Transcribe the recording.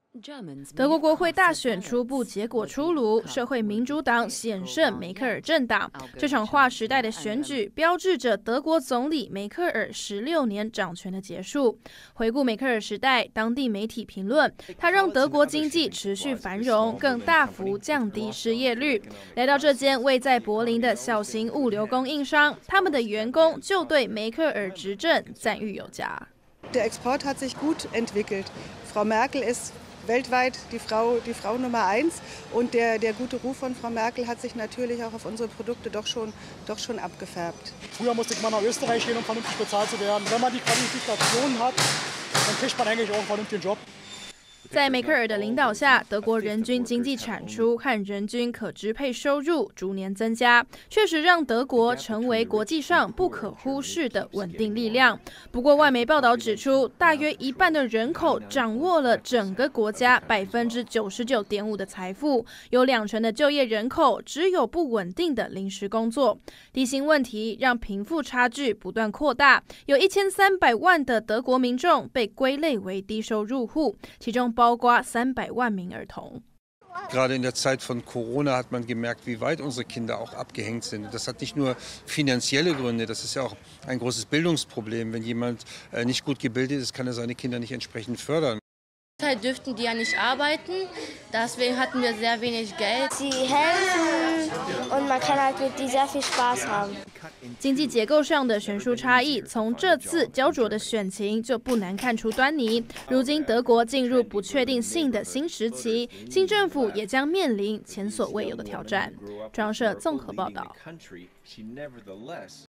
德国国会大选初步结果出炉，社会民主党险胜梅克尔政党。这场划时代的选举标志着德国总理梅克尔16年掌权的结束。回顾梅克尔时代，当地媒体评论，他让德国经济持续繁荣，更大幅降低失业率。来到这间位在柏林的小型物流供应商，他们的员工就对梅克尔执政赞誉有加。 Der Export hat sich gut entwickelt. Frau Merkel ist weltweit die Frau Nummer 1 und der gute Ruf von Frau Merkel hat sich natürlich auch auf unsere Produkte doch schon abgefärbt. Früher musste man nach Österreich gehen, um vernünftig bezahlt zu werden. Wenn man die Qualifikationen hat, dann kriegt man eigentlich auch einen vernünftigen Job. 在梅克尔的领导下，德国人均经济产出和人均可支配收入逐年增加，确实让德国成为国际上不可忽视的稳定力量。不过，外媒报道指出，大约一半的人口掌握了整个国家99.5%的财富，有20%的就业人口只有不稳定的临时工作。低薪问题让贫富差距不断扩大，有1300万的德国民众被归类为低收入户，其中包括300万名儿童。 Gerade in der Zeit von Corona hat man gemerkt, wie weit unsere Kinder auch abgehängt sind. Das hat nicht nur finanzielle Gründe, das ist ja auch ein großes Bildungsproblem. Wenn jemand nicht gut gebildet ist, kann er seine Kinder nicht entsprechend fördern. Deshalb dürften die ja nicht arbeiten, deswegen hatten wir sehr wenig Geld. Sie helfen und man kann halt mit die sehr viel Spaß haben. 经济结构上的悬殊差异，从这次焦灼的选情就不难看出端倪。如今德国进入不确定性的新时期，新政府也将面临前所未有的挑战。中央社综合报道。